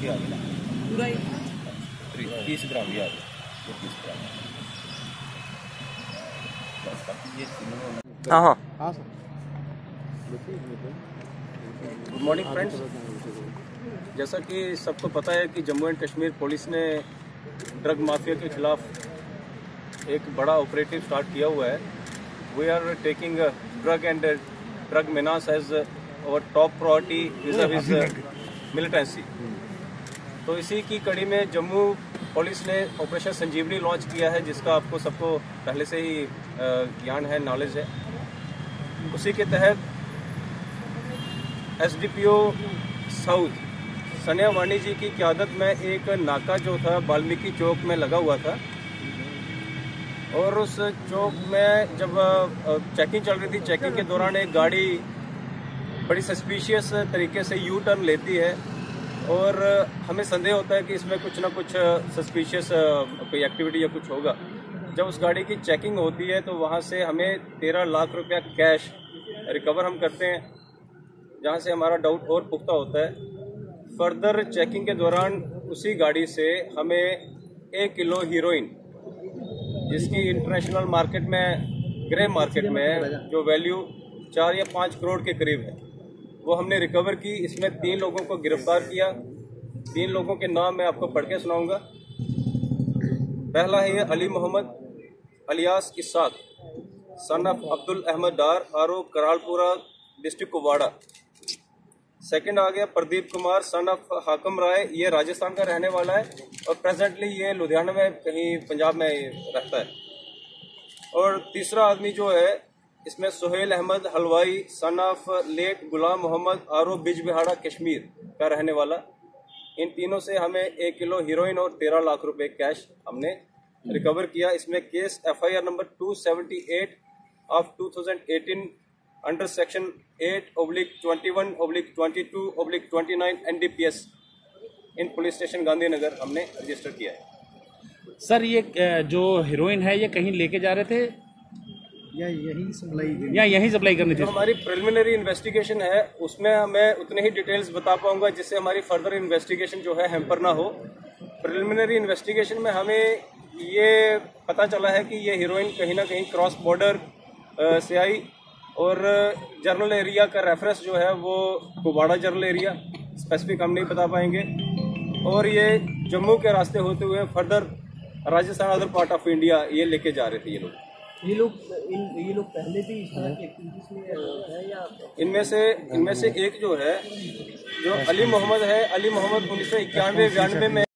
ये आ गया पूरा 30 ग्राम ये आ गया 30 ग्राम। हाँ हाँ हाँ सर। Good morning friends. जैसा कि सबको पता है कि जम्मू एंड कश्मीर पुलिस ने ड्रग माफिया के खिलाफ एक बड़ा ऑपरेटिव स्टार्ट किया हुआ है। We are taking drug menace as our top priority with militancy. तो इसी की कड़ी में जम्मू पुलिस ने ऑपरेशन संजीवनी लॉन्च किया है, जिसका आपको सबको पहले से ही ज्ञान है, नॉलेज है। उसी के तहत एसडीपीओ साउथ सनिया वानी जी की क़यादत में एक नाका जो था वाल्मीकि चौक में लगा हुआ था, और उस चौक में जब चेकिंग चल रही थी, चेकिंग के दौरान एक गाड़ी बड़ी सस्पिशियस तरीके से यू टर्न लेती है और हमें संदेह होता है कि इसमें कुछ ना कुछ सस्पिशियस कोई एक्टिविटी या कुछ होगा। जब उस गाड़ी की चेकिंग होती है तो वहाँ से हमें 13 लाख रुपया कैश रिकवर हम करते हैं, जहाँ से हमारा डाउट और पुख्ता होता है। फर्दर चेकिंग के दौरान उसी गाड़ी से हमें 1 किलो हीरोइन, जिसकी इंटरनेशनल मार्केट में, ग्रे मार्केट में जो वैल्यू 4 या 5 करोड़ के करीब है, वो हमने रिकवर की। इसमें 3 लोगों को गिरफ्तार किया। 3 लोगों के नाम मैं आपको पढ़ के सुनाऊंगा। पहला है ये Ali Mohammad alias Isaq, son of Abdul Ahmad Dar, R O Karalpura, district Kupwara. Second आ गया प्रदीप कुमार, सन ऑफ हाकम राय, ये राजस्थान का रहने वाला है और प्रेजेंटली ये लुधियाना में कहीं पंजाब में रहता है। और तीसरा आदमी जो है इसमें Suhail Ahmad Halwai, son of late Ghulam Mohammad, R O Bijbehara Kashmir का रहने वाला। इन तीनों से हमें 1 किलो हीरोइन और 13 लाख रुपए कैश हमने रिकवर किया। इसमें case FIR number 278 of 2018 under section 8/21/22/29 NDPS in police station Gandhinagar हमने रजिस्टर किया है। सर ये जो हीरोइन है ये कहीं लेके जा रहे थे या यहीं सप्लाई करनी थी? तो हमारी प्रिलिमिनरी इन्वेस्टिगेशन है, उसमें मैं उतने ही डिटेल्स बता पाऊंगा जिससे हमारी फर्दर इन्वेस्टिगेशन जो है हैम्पर ना हो। प्रिलिमिनरी इन्वेस्टिगेशन में हमें ये पता चला है कि ये हीरोइन कहीं ना कहीं क्रॉस बॉर्डर से आई और जर्नल एरिया का रेफरेंस जो है वो कुपवाड़ा जर्नल एरिया, स्पेसिफिक हम नहीं बता पाएंगे, और ये जम्मू के रास्ते होते हुए further Rajasthan other part of India ये लेके जा रहे थे। ये लोग पहले भी इस तरह की एक्टिविटीज में है या? इनमें से एक जो है, जो अली मोहम्मद है, अली मोहम्मद 1991-92 में